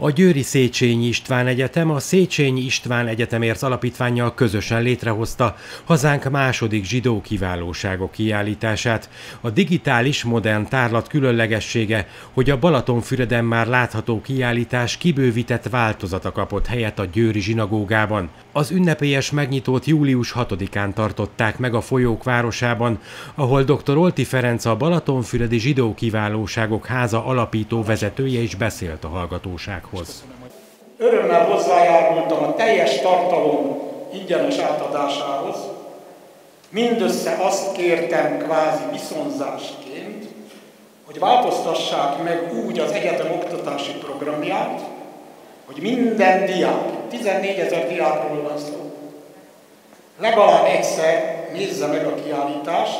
A Győri Széchenyi István Egyetem a Széchenyi István Egyetemért alapítvánnyal közösen létrehozta hazánk második zsidó kiválóságok kiállítását. A digitális modern tárlat különlegessége, hogy a Balatonfüreden már látható kiállítás kibővített változata kapott helyet a győri zsinagógában. Az ünnepélyes megnyitót július 6-án tartották meg a Folyók városában, ahol dr. Olti Ferenc, a Balatonfüredi Zsidó Kiválóságok Háza alapító vezetője is beszélt a hallgatósághoz. Örömmel hozzájárultam a teljes tartalom ingyenes átadásához. Mindössze azt kértem kvázi viszonzásként, hogy változtassák meg úgy az egyetem oktatási programját, hogy minden diák, 14 000 diákról van szó, legalább egyszer nézze meg a kiállítást,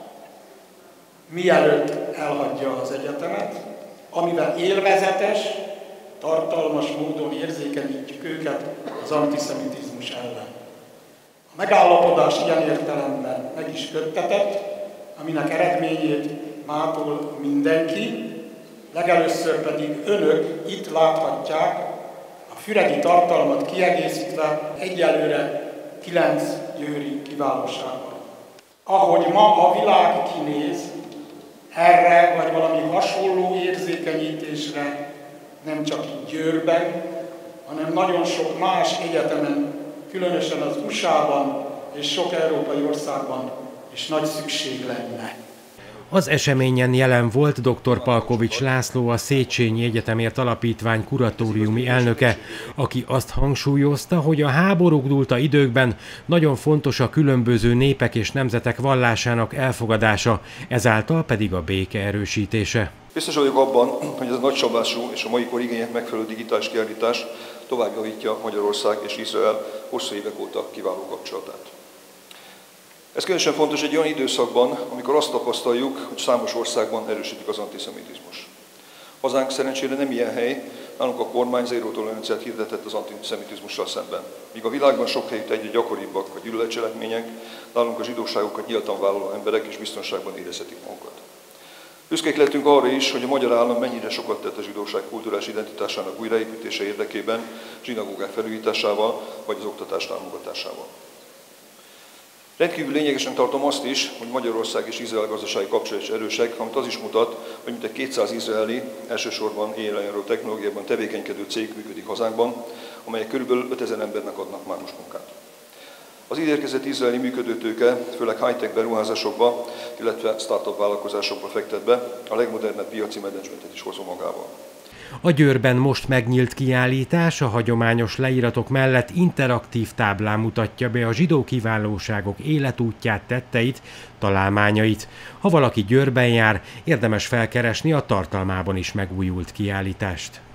mielőtt elhagyja az egyetemet, amivel élvezetes, tartalmas módon érzékenyítjük őket az antiszemitizmus ellen. A megállapodás ilyen értelemben meg is köttetett, aminek eredményét mától mindenki, legelőször pedig önök itt láthatják a füredi tartalmat kiegészítve egyelőre 9 győri kiválósággal. Ahogy ma a világ kinéz, erre vagy valami hasonló érzékenyítésre nem csak itt Győrben, hanem nagyon sok más egyetemen, különösen az USA-ban és sok európai országban is nagy szükség lenne. Az eseményen jelen volt dr. Palkovics László, a Széchenyi Egyetemért Alapítvány kuratóriumi elnöke, aki azt hangsúlyozta, hogy a háborúk dúlta időkben nagyon fontos a különböző népek és nemzetek vallásának elfogadása, ezáltal pedig a béke erősítése. Biztos vagyok abban, hogy ez a nagyszabású és a mai kor igények megfelelő digitális kiállítás tovább javítja Magyarország és Izrael hosszú évek óta kiváló kapcsolatát. Ez különösen fontos egy olyan időszakban, amikor azt tapasztaljuk, hogy számos országban erősödik az antiszemitizmus. Hazánk szerencsére nem ilyen hely, nálunk a kormány zéró toleranciát hirdetett az antiszemitizmussal szemben. Míg a világban sok helyütt egyre gyakoribbak a gyűlöletcselekmények, nálunk a zsidóságokat nyíltan vállaló emberek is biztonságban érezhetik magukat. Büszkék lettünk arra is, hogy a magyar állam mennyire sokat tett a zsidóság kulturális identitásának újraépítése érdekében, zsinagógák felújításával vagy az oktatás támogatásával. Rendkívül lényegesen tartom azt is, hogy Magyarország és Izrael gazdasági kapcsolatok is erősek, amit az is mutat, hogy mintegy 200 izraeli, elsősorban AI-ról technológiában tevékenykedő cég működik hazánkban, amelyek körülbelül 5000 embernek adnak már most munkát. Az ide érkezett izraeli működőtőke főleg high-tech beruházásokba, illetve startup vállalkozásokba fektet be, a legmodernebb piaci menedzsmentet is hozza magával. A Győrben most megnyílt kiállítás a hagyományos leíratok mellett interaktív táblán mutatja be a zsidó kiválóságok életútját, tetteit, találmányait. Ha valaki Győrben jár, érdemes felkeresni a tartalmában is megújult kiállítást.